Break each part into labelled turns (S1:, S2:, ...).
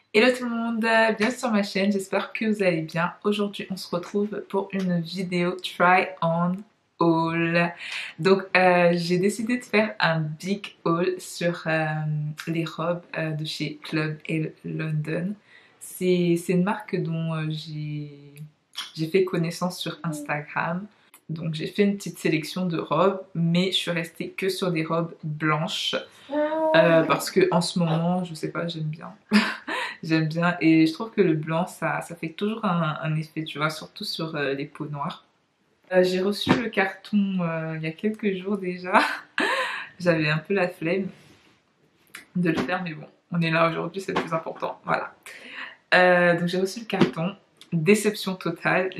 S1: Hello tout le monde, bienvenue sur ma chaîne, j'espère que vous allez bien. Aujourd'hui on se retrouve pour une vidéo try on haul. Donc j'ai décidé de faire un big haul sur les robes de chez Club et London. C'est une marque dont j'ai fait connaissance sur Instagram. Donc j'ai fait une petite sélection de robes, mais je suis restée que sur des robes blanches parce que en ce moment, je sais pas, j'aime bien. J'aime bien et je trouve que le blanc ça fait toujours un effet, tu vois, surtout sur les peaux noires. J'ai reçu le carton il y a quelques jours déjà. J'avais un peu la flemme de le faire, mais bon, on est là aujourd'hui, c'est le plus important. Voilà. Donc j'ai reçu le carton. Déception totale.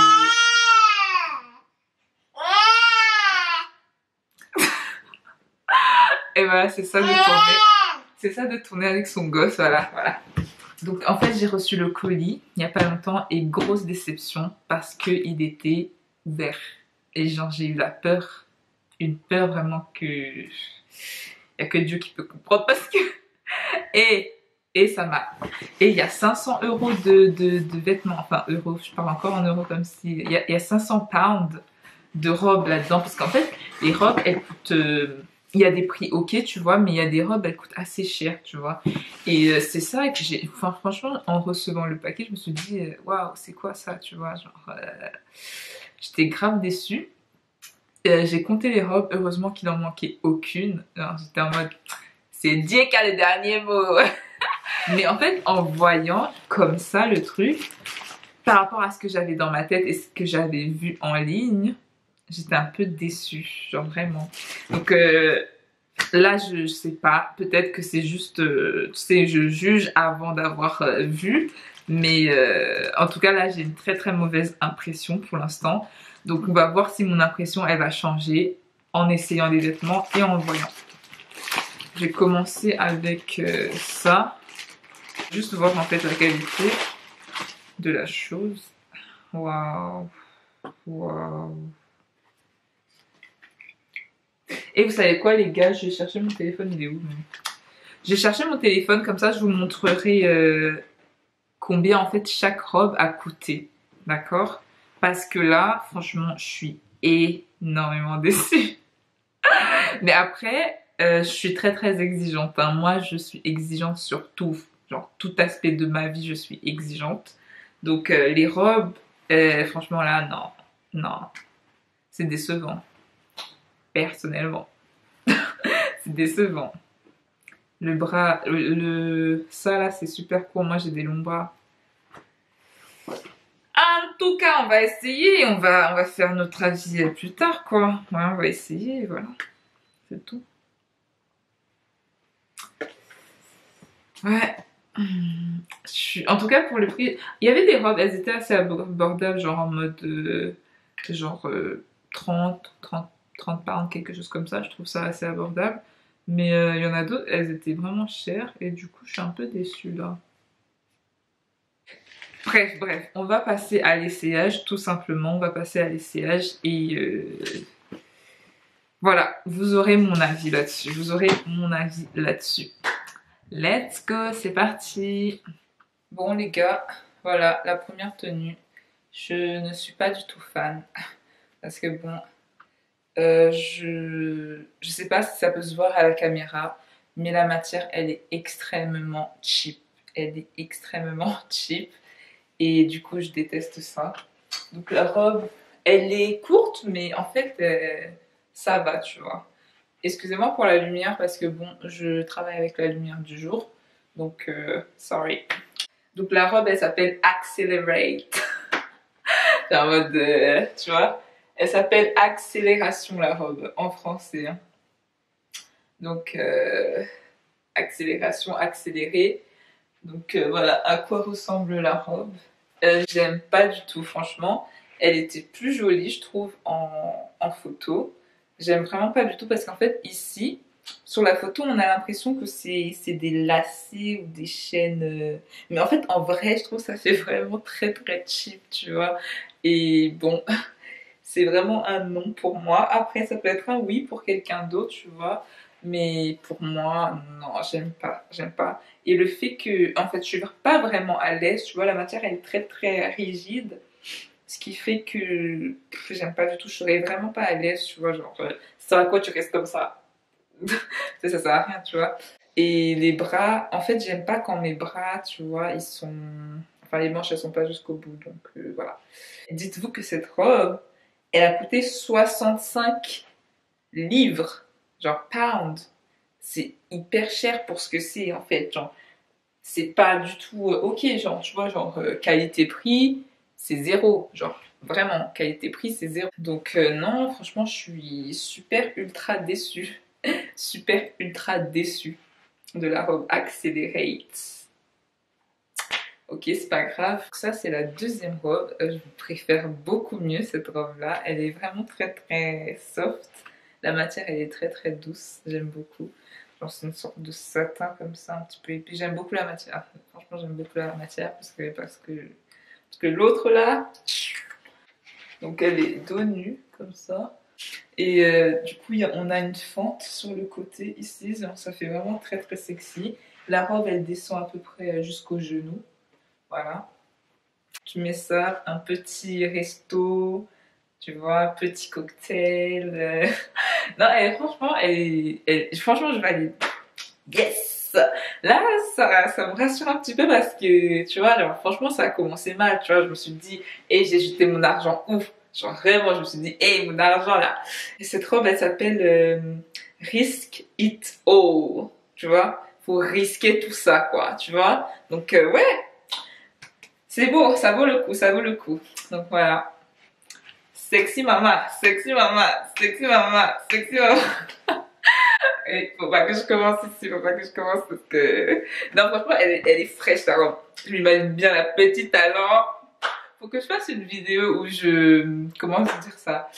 S1: Et voilà, c'est ça de tourner. C'est ça de tourner avec son gosse, voilà, voilà. Donc en fait j'ai reçu le colis il n'y a pas longtemps et grosse déception parce qu'il était ouvert. Et genre j'ai eu la peur, une peur vraiment que... Il n'y a que Dieu qui peut comprendre parce que... Et ça m'a... Et il y a 500 euros de vêtements, enfin euros, je parle encore en euros comme si... Il y a 500 pounds de robes là-dedans parce qu'en fait les robes elles coûtent... Il y a des prix ok tu vois, mais il y a des robes elles coûtent assez cher tu vois. Et c'est ça que j'ai... Enfin franchement en recevant le paquet je me suis dit waouh c'est quoi ça tu vois, genre... J'étais grave déçue. J'ai compté les robes, heureusement qu'il en manquait aucune. Alors j'étais en mode c'est Dieu qui a le dernier mot. Mais en fait en voyant comme ça le truc, par rapport à ce que j'avais dans ma tête et ce que j'avais vu en ligne, j'étais un peu déçue, genre vraiment. Donc là, je sais pas, peut-être que c'est juste, tu sais, je juge avant d'avoir vu, mais en tout cas là, j'ai une très très mauvaise impression pour l'instant. Donc on va voir si mon impression, elle va changer en essayant les vêtements et en voyant. Je vais commencer avec ça, juste voir en fait la qualité de la chose. Waouh, waouh. Et vous savez quoi les gars, je vais chercher mon téléphone, il est où? J'ai cherché mon téléphone, comme ça je vous montrerai combien en fait chaque robe a coûté. D'accord? Parce que là, franchement, je suis énormément déçue. Mais après, je suis très très exigeante. Hein. Moi, je suis exigeante sur tout. Genre, tout aspect de ma vie, je suis exigeante. Donc, les robes, franchement là, non. Non. C'est décevant. Personnellement. C'est décevant. Le bras, ça là, c'est super court. Moi, j'ai des longs bras. En tout cas, on va essayer. On va faire notre avis plus tard, quoi. Ouais, on va essayer, voilà. C'est tout. Ouais. En tout cas, pour le prix, il y avait des robes, elles étaient assez abordables, genre en mode genre 30 pounds, quelque chose comme ça. Je trouve ça assez abordable. Mais il y en a d'autres, elles étaient vraiment chères et du coup, je suis un peu déçue là. Bref, on va passer à l'essayage, tout simplement. On va passer à l'essayage et voilà, vous aurez mon avis là-dessus. Vous aurez mon avis là-dessus. Let's go, c'est parti. Bon les gars, voilà la première tenue. Je ne suis pas du tout fan parce que bon, je sais pas si ça peut se voir à la caméra, mais la matière elle est extrêmement cheap. Elle est extrêmement cheap et du coup je déteste ça. Donc la robe, elle est courte, mais en fait ça va, tu vois. Excusez-moi pour la lumière parce que bon, je travaille avec la lumière du jour, donc sorry. Donc la robe, elle s'appelle Accelerate. C'est en mode, tu vois, elle s'appelle Accélération la robe en français. Hein. Donc accélération, accélérée. Donc voilà à quoi ressemble la robe. J'aime pas du tout, franchement. Elle était plus jolie, je trouve, en photo. J'aime vraiment pas du tout parce qu'en fait, ici, sur la photo, on a l'impression que c'est des lacets ou des chaînes. Mais en fait, en vrai, je trouve que ça fait vraiment très très cheap, tu vois. Et bon, c'est vraiment un non pour moi. Après, ça peut être un oui pour quelqu'un d'autre, tu vois. Mais pour moi, non, j'aime pas, j'aime pas. Et le fait que, en fait, je suis pas vraiment à l'aise, tu vois, la matière elle est très très rigide. Ce qui fait que j'aime pas du tout, je serais vraiment pas à l'aise, tu vois, genre, ça va quoi, tu restes comme ça. Ça sert à rien, tu vois. Et les bras, en fait, j'aime pas quand mes bras, tu vois, ils sont. Enfin, les manches, elles sont pas jusqu'au bout, donc voilà. Dites-vous que cette robe, elle a coûté 65 livres, genre pounds. C'est hyper cher pour ce que c'est, en fait. Genre, c'est pas du tout ok, genre, tu vois, genre, qualité-prix, c'est zéro. Genre, vraiment, qualité-prix, c'est zéro. Donc, non, franchement, je suis super ultra déçue. Super ultra déçue de la robe Accelerate. Ok, c'est pas grave. Ça, c'est la deuxième robe. Je préfère beaucoup mieux cette robe-là. Elle est vraiment très très soft. La matière, elle est très très douce. J'aime beaucoup. Genre, c'est une sorte de satin comme ça, un petit peu. Et puis, j'aime beaucoup la matière. Franchement, j'aime beaucoup la matière parce que l'autre là, donc elle est dos nu comme ça. Et du coup, on a une fente sur le côté ici. Genre, ça fait vraiment très très sexy. La robe, elle descend à peu près jusqu'au genou. Voilà. Tu mets ça, un petit resto, tu vois, petit cocktail. Non, franchement, franchement, je valide. Yes! Là, ça me rassure un petit peu parce que, tu vois, genre, franchement, ça a commencé mal, tu vois. Je me suis dit, et j'ai jeté mon argent ouf. Genre, vraiment, je me suis dit, hey, mon argent là. Et cette robe, elle s'appelle Risk It All. Tu vois? Faut risquer tout ça, quoi, tu vois? Donc, ouais. C'est beau, ça vaut le coup, ça vaut le coup. Donc voilà. Sexy mama, sexy mama, sexy mama, sexy mama. Et faut pas que je commence ici, faut pas que je commence parce que... Non, franchement, elle est fraîche, ta robe. Je m'imagine bien la petite talent. Faut que je fasse une vidéo où comment dire ça?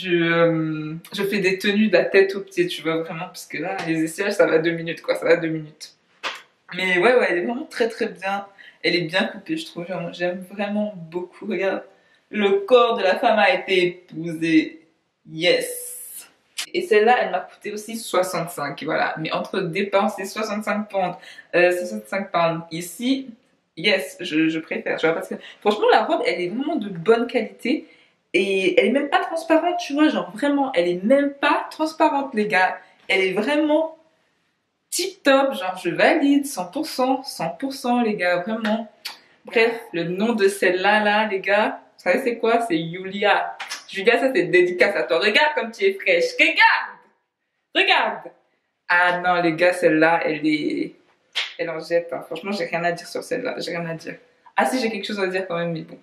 S1: Je fais des tenues de la tête aux pieds, tu vois, vraiment, parce que là, les essayages, ça va 2 minutes, quoi, ça va 2 minutes. Mais ouais, elle est vraiment très très bien. Elle est bien coupée, je trouve. J'aime vraiment beaucoup. Regarde, le corps de la femme a été épousé. Yes. Et celle-là, elle m'a coûté aussi 65. Voilà. Mais entre dépenser 65 pounds, 65 pounds ici, yes, je préfère. Tu vois, parce que franchement, la robe, elle est vraiment de bonne qualité. Et elle est même pas transparente, tu vois. Genre vraiment, elle est même pas transparente, les gars. Elle est vraiment tip top, genre je valide 100%, 100% les gars, vraiment. Bref, le nom de celle-là, là, les gars, vous savez c'est quoi? C'est Julia. Julia, ça c'est dédicace à toi. Regarde comme tu es fraîche. Regarde! Regarde! Ah non, les gars, celle-là, elle en jette. Hein. Franchement, j'ai rien à dire sur celle-là. J'ai rien à dire. Ah si, j'ai quelque chose à dire quand même, mais bon.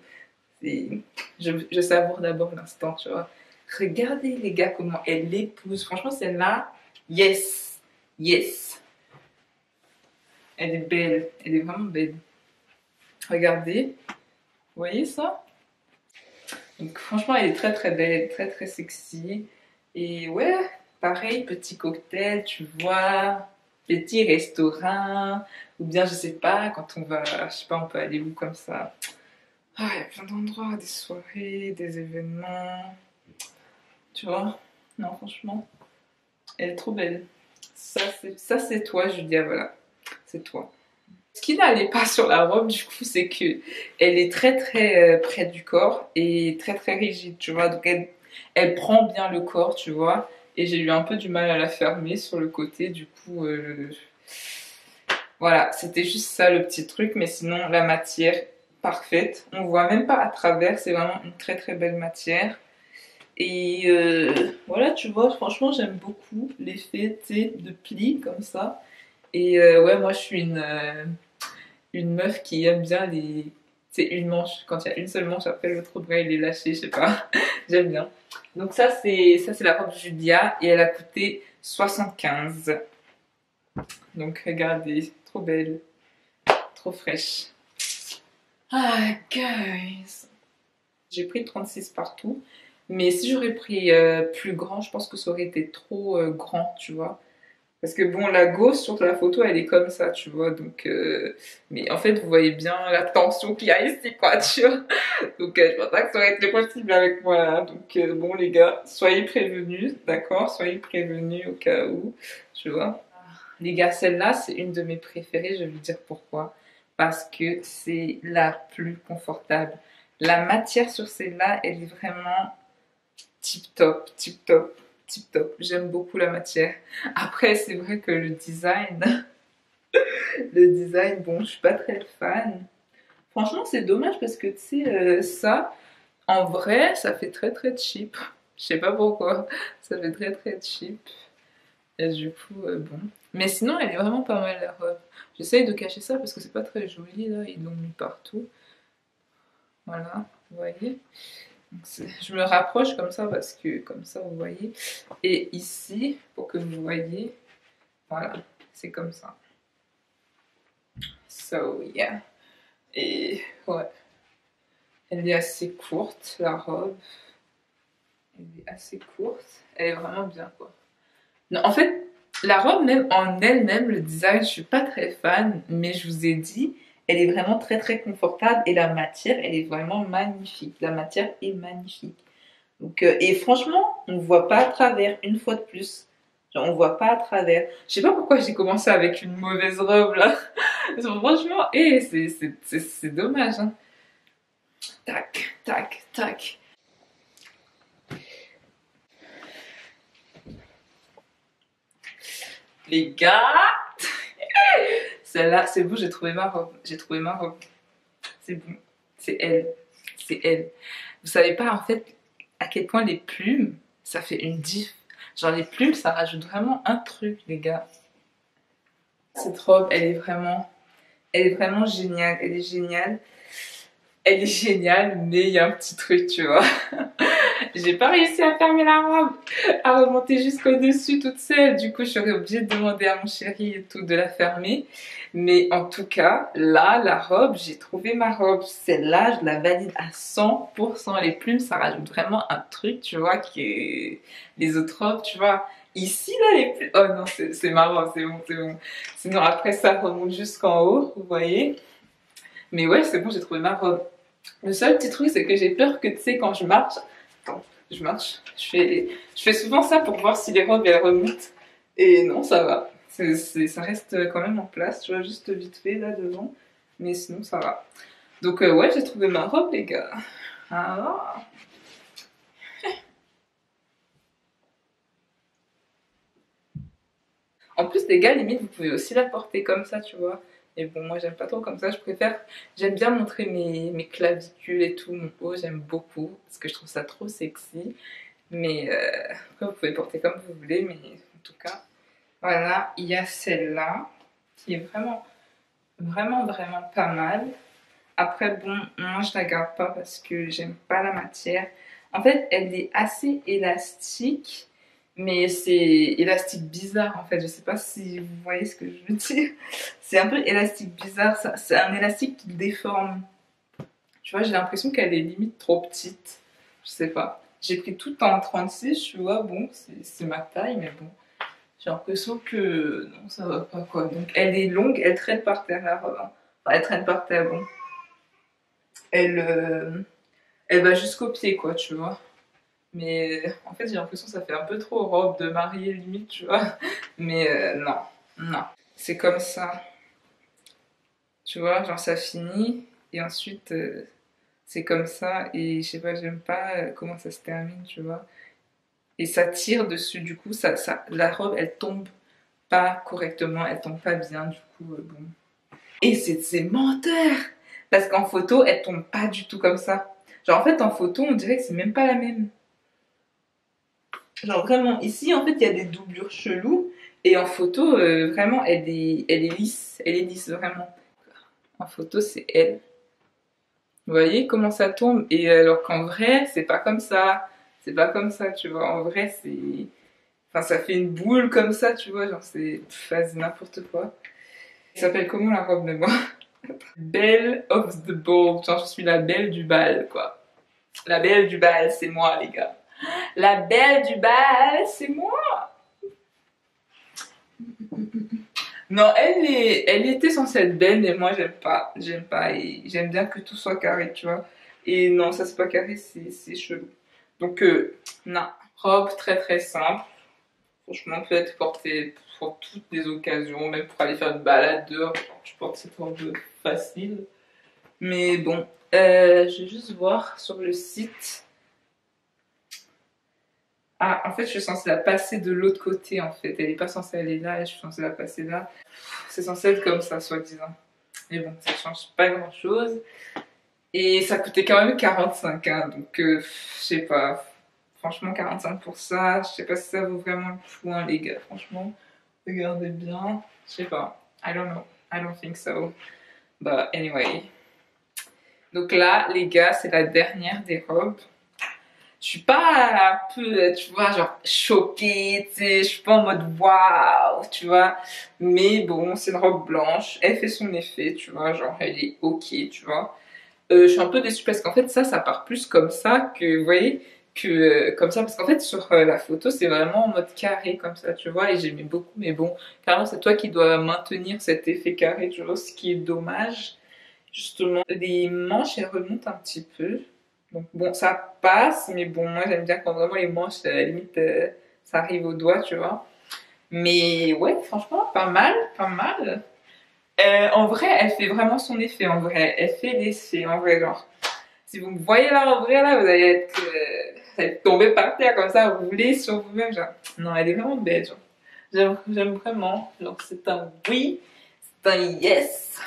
S1: Je savoure d'abord l'instant, tu vois. Regardez, les gars, comment elle l'épouse. Franchement, celle-là, yes. Yes. Elle est belle, elle est vraiment belle. Regardez, vous voyez ça? Donc franchement, elle est très très belle, très très sexy. Et ouais, pareil, petit cocktail, tu vois, petit restaurant, ou bien je sais pas, quand on va, je sais pas, on peut aller où comme ça. Ah, il y a plein d'endroits, des soirées, des événements, tu vois? Non, franchement, elle est trop belle. Ça c'est toi, Julia, voilà, c'est toi. Ce qui n'allait pas sur la robe, du coup, c'est que elle est très très près du corps et très très rigide, tu vois. Donc elle prend bien le corps, tu vois. Et j'ai eu un peu du mal à la fermer sur le côté, du coup, voilà, c'était juste ça le petit truc. Mais sinon, la matière parfaite, on voit même pas à travers, c'est vraiment une très très belle matière. Et voilà, tu vois, franchement, j'aime beaucoup l'effet, tu sais, de plis comme ça. Et ouais, moi, je suis une meuf qui aime bien les. C'est une manche. Quand il y a une seule manche, après l'autre bras il est lâché, je sais pas. J'aime bien. Donc ça c'est la robe Julia et elle a coûté 75. Donc regardez, trop belle, trop fraîche. Ah guys, j'ai pris 36 partout, mais si j'aurais pris plus grand, je pense que ça aurait été trop grand, tu vois. Parce que bon, la gauche sur la photo, elle est comme ça, tu vois. Donc, mais en fait, vous voyez bien la tension qu'il y a ici, quoi, tu vois. Donc, je pense pas que ça aurait été possible avec moi, là. Donc, bon, les gars, soyez prévenus, d'accord? Soyez prévenus au cas où, tu vois. Les gars, celle-là, c'est une de mes préférées, je vais vous dire pourquoi. Parce que c'est la plus confortable. La matière sur celle-là, elle est vraiment tip top, tip top, tip top. J'aime beaucoup la matière. Après, c'est vrai que le design, le design, bon, je suis pas très fan. Franchement, c'est dommage parce que tu sais, ça, en vrai, ça fait très très cheap. Je sais pas pourquoi, ça fait très très cheap. Et du coup, bon. Mais sinon, elle est vraiment pas mal la robe. J'essaye de cacher ça parce que c'est pas très joli là, ils l'ont mis partout. Voilà, vous voyez. Je me rapproche comme ça parce que comme ça vous voyez. Et ici, pour que vous voyez, voilà, c'est comme ça. So yeah. Et ouais, elle est assez courte la robe. Elle est assez courte. Elle est vraiment bien quoi. Non, en fait, la robe même en elle-même, le design, je suis pas très fan, mais je vous ai dit, elle est vraiment très très confortable et la matière, elle est vraiment magnifique. La matière est magnifique. Donc, et franchement, on voit pas à travers, une fois de plus. Genre, on voit pas à travers. Je sais pas pourquoi j'ai commencé avec une mauvaise robe là. Franchement, c'est dommage. Hein. Tac, tac, tac. Les gars, celle-là, c'est bon, j'ai trouvé ma robe. J'ai trouvé ma robe. C'est bon. C'est elle. C'est elle. Vous savez pas en fait à quel point les plumes, ça fait une diff. Genre les plumes, ça rajoute vraiment un truc, les gars. Cette robe, elle est vraiment géniale. Elle est géniale. Elle est géniale, mais il y a un petit truc, tu vois. J'ai pas réussi à fermer la robe, à remonter jusqu'au-dessus toute seule. Du coup, je serais obligée de demander à mon chéri et tout de la fermer. Mais en tout cas, là, la robe, j'ai trouvé ma robe. Celle-là, je la valide à 100%. Les plumes, ça rajoute vraiment un truc, tu vois, qui est... Les autres robes, tu vois. Ici, là, les plumes... Oh non, c'est marrant, c'est bon, c'est bon. Sinon, après, ça remonte jusqu'en haut, vous voyez. Mais ouais, c'est bon, j'ai trouvé ma robe. Le seul petit truc, c'est que j'ai peur que, tu sais, quand je marche... Attends, je marche. Je fais souvent ça pour voir si les robes, elles remontent. Et non, ça va. Ça reste quand même en place, tu vois, juste vite fait, là, devant. Mais sinon, ça va. Donc, ouais, j'ai trouvé ma robe, les gars. Ah. En plus, les gars, limite, vous pouvez aussi la porter comme ça, tu vois. Et bon, moi, j'aime pas trop comme ça. Je préfère... J'aime bien montrer mes clavicules et tout, mon haut. J'aime beaucoup, parce que je trouve ça trop sexy. Mais après, vous pouvez porter comme vous voulez. Mais en tout cas, voilà. Il y a celle-là, qui est vraiment, vraiment, vraiment pas mal. Après, bon, moi, je la garde pas parce que j'aime pas la matière. En fait, elle est assez élastique. Mais c'est élastique bizarre en fait, je sais pas si vous voyez ce que je veux dire. C'est un peu élastique bizarre, c'est un élastique qui déforme. Tu vois, j'ai l'impression qu'elle est limite trop petite. Je sais pas. J'ai pris tout en 36, tu vois, bon, c'est ma taille, mais bon. J'ai l'impression que non, ça va pas quoi. Donc elle est longue, elle traîne par terre la robe. Hein. Enfin, elle traîne par terre, bon. Elle va jusqu'au pied quoi, tu vois. Mais en fait, j'ai l'impression que ça fait un peu trop robe de mariée limite, tu vois. Mais non, non. C'est comme ça. Tu vois, genre ça finit et ensuite c'est comme ça et je sais pas, j'aime pas comment ça se termine, tu vois. Et ça tire dessus, du coup, la robe, elle tombe pas correctement, elle tombe pas bien, du coup, bon. Et c'est menteur! Parce qu'en photo, elle tombe pas du tout comme ça. Genre en fait, en photo, on dirait que c'est même pas la même. Genre vraiment, ici en fait il y a des doublures cheloues et en photo vraiment elle est lisse vraiment. En photo c'est elle. Vous voyez comment ça tombe et alors qu'en vrai c'est pas comme ça. C'est pas comme ça tu vois. En vrai c'est... Enfin ça fait une boule comme ça tu vois. Genre c'est... Vas-y n'importe quoi. Ça s'appelle comment la robe de moi? Belle of the ball. Genre je suis la belle du bal quoi. La belle du bal c'est moi les gars. La belle du bal, c'est moi. Non, elle était censée être belle, mais moi j'aime pas, et j'aime bien que tout soit carré, tu vois. Et non, ça c'est pas carré, c'est chelou. Donc, non, robe très très simple. Franchement, peut être portée pour toutes les occasions, même pour aller faire une balade dehors. Je porte cette robe facile. Mais bon, je vais juste voir sur le site. Ah, en fait, je suis censée la passer de l'autre côté, en fait. Elle n'est pas censée aller là, et je suis censée la passer là. C'est censé être comme ça, soi-disant. Mais bon, ça change pas grand-chose. Et ça coûtait quand même 45, hein, donc je sais pas. Franchement, 45 pour ça, je sais pas si ça vaut vraiment le coup, hein, les gars. Franchement, regardez bien. Je sais pas. I don't know. I don't think so. But anyway. Donc là, les gars, c'est la dernière des robes. Je suis pas un peu, tu vois, genre choquée, tu sais, je suis pas en mode waouh, tu vois. Mais bon, c'est une robe blanche, elle fait son effet, tu vois, genre elle est ok, tu vois. Je suis un peu déçue parce qu'en fait, ça part plus comme ça que, vous voyez, que comme ça. Parce qu'en fait, sur la photo, c'est vraiment en mode carré comme ça, tu vois. Et j'aimais beaucoup, mais bon, carrément, c'est toi qui dois maintenir cet effet carré, tu vois, ce qui est dommage. Justement, les manches, elles remontent un petit peu. Donc bon, ça passe, mais bon, moi j'aime bien quand vraiment les manches, à la limite, ça arrive au doigt, tu vois. Mais ouais, franchement, pas mal, pas mal. En vrai, elle fait vraiment son effet, en vrai. Elle fait l'effet, en vrai, genre. Si vous me voyez là, en vrai, là, vous allez tomber par terre comme ça, vous voulez sur vous-même, genre. Non, elle est vraiment belle, genre. J'aime vraiment. Donc c'est un oui, c'est un yes.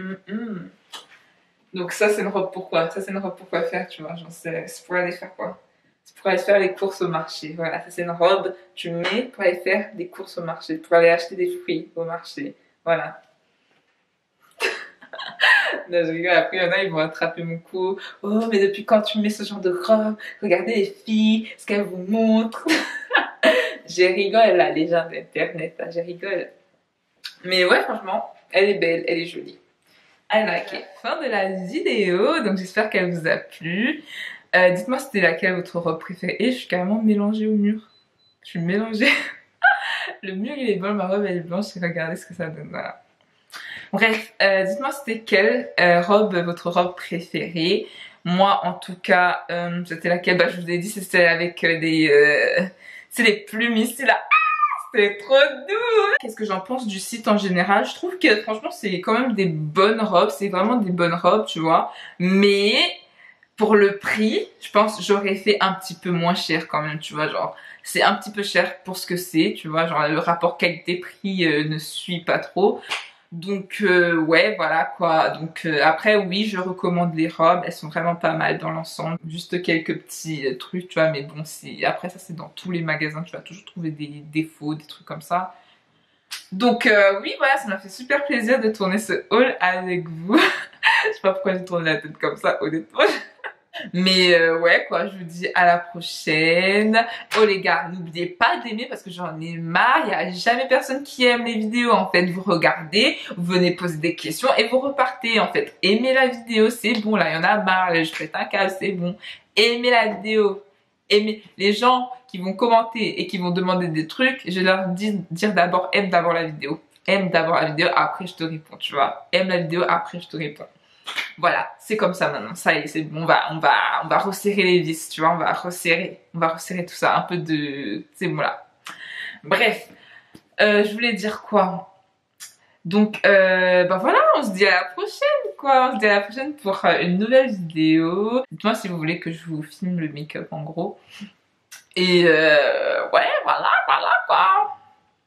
S1: Donc ça, c'est une robe pour quoi? Ça, c'est une robe pour quoi faire, tu vois. Genre, c'est pour aller faire quoi? C'est pour aller faire les courses au marché. Voilà, ça, c'est une robe, tu mets pour aller faire des courses au marché, pour aller acheter des fruits au marché. Voilà. Là, je rigole. Après, il y en a, ils vont attraper mon cou. Oh, mais depuis quand tu mets ce genre de robe? Regardez les filles, ce qu'elles vous montrent. Je rigole, là, les gens d'internet, là, je rigole. Mais ouais, franchement, elle est belle, elle est jolie. I like it. Fin de la vidéo, donc j'espère qu'elle vous a plu. Dites-moi c'était laquelle votre robe préférée. Et je suis carrément mélangée au mur. Je suis mélangée. Le mur il est blanc, ma robe elle est blanche et regardez ce que ça donne. Voilà. Bref, dites-moi c'était quelle robe, votre robe préférée. Moi en tout cas, c'était laquelle? Bah je vous ai dit c'était avec c'est les plumes ici là. C'est trop doux! Qu'est-ce que j'en pense du site en général? Je trouve que franchement c'est quand même des bonnes robes, c'est vraiment des bonnes robes, tu vois. Mais pour le prix, je pense j'aurais fait un petit peu moins cher quand même, tu vois, genre c'est un petit peu cher pour ce que c'est, tu vois, genre le rapport qualité-prix ne suit pas trop. Donc ouais, voilà quoi. Donc après oui, je recommande les robes, elles sont vraiment pas mal dans l'ensemble. Juste quelques petits trucs, tu vois, mais bon, après ça c'est dans tous les magasins, tu vas toujours trouver des défauts, des trucs comme ça. Donc oui, voilà, ça m'a fait super plaisir de tourner ce haul avec vous. Je sais pas pourquoi j'ai tourné la tête comme ça, honnêtement. Mais ouais quoi, je vous dis à la prochaine. Oh les gars, n'oubliez pas d'aimer parce que j'en ai marre. Il n'y a jamais personne qui aime les vidéos en fait. Vous regardez, vous venez poser des questions et vous repartez en fait. Aimez la vidéo, c'est bon là, il y en a marre. Je pète un câble, c'est bon. Aimez la vidéo. Aimez les gens qui vont commenter et qui vont demander des trucs. Je leur dis dire d'abord aime d'abord la vidéo. Aime d'abord la vidéo, après je te réponds, tu vois. Aime la vidéo, après je te réponds. Voilà, c'est comme ça maintenant, ça y est, c'est bon, on va resserrer les vis, tu vois, on va resserrer tout ça, un peu de... c'est bon là. Bref, je voulais dire quoi? Donc, bah voilà, on se dit à la prochaine, quoi, on se dit à la prochaine pour une nouvelle vidéo. Dites-moi si vous voulez que je vous filme le make-up en gros. Et ouais, voilà, quoi.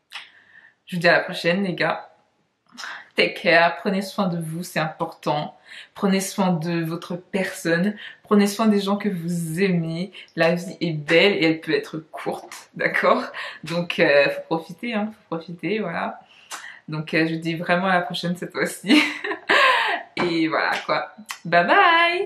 S1: Je vous dis à la prochaine, les gars. Take care, prenez soin de vous, c'est important. Prenez soin de votre personne, prenez soin des gens que vous aimez. La vie est belle et elle peut être courte, d'accord? Donc faut profiter, hein, faut profiter, voilà. Donc je vous dis vraiment à la prochaine cette fois-ci. Et voilà quoi. Bye bye!